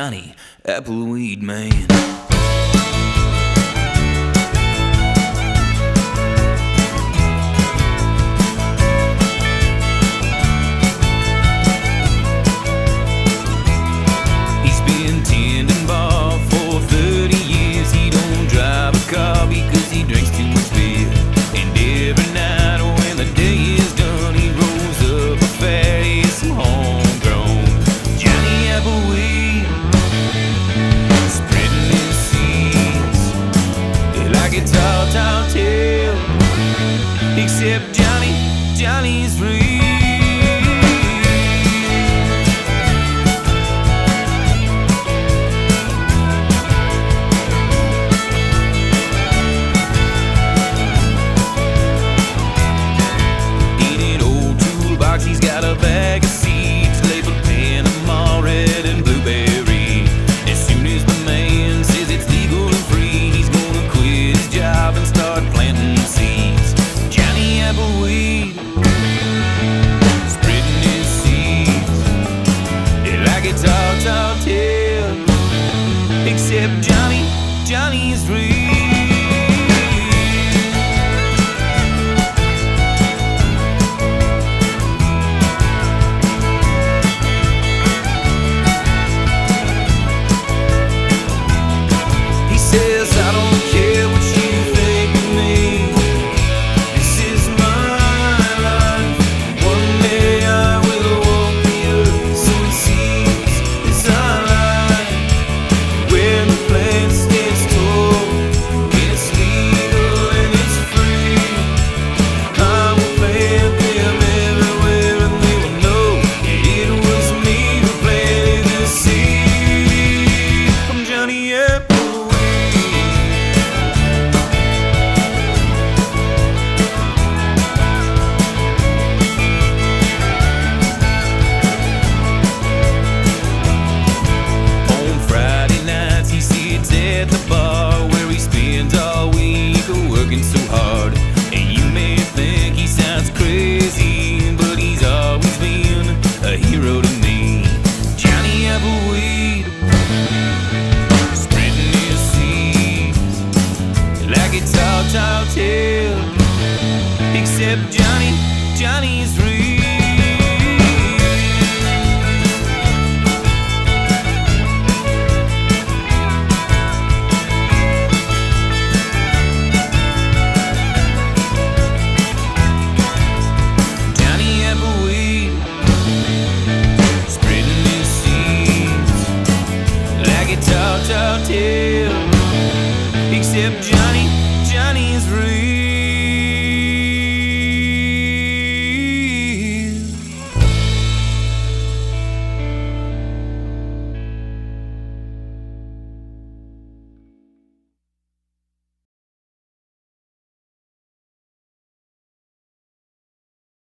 Johnny Appleweed Man. He's been tending bar for 30 years. He don't drive a car because he drinks too much beer. And every night when the day is done, he rolls up a fatty, some homegrown Johnny Appleweed, spreading his seeds like a tall, tall tale. Except Johnny's free. He's got a bag of seeds labeled Panama, red and blueberry. As soon as the man says it's legal and free, he's gonna quit his job and start planting seeds. Johnny Appleweed, spreading his seeds like a tall, tall tale. Except Johnny's free. I don't care what you think of me. This is my life. One day I will walk the earth, so it seems as I lie. When the plant stands tall, it's legal and it's free. I will plant them everywhere and they will know it was me who planted the seed. I'm Johnny Appleweed. At the bar where he spends all week working so hard. And you may think he sounds crazy, but he's always been a hero to me. Johnny Appleweed, spreading his seeds like a tall, tall tale. Except Johnny's free. Tall, tall tale.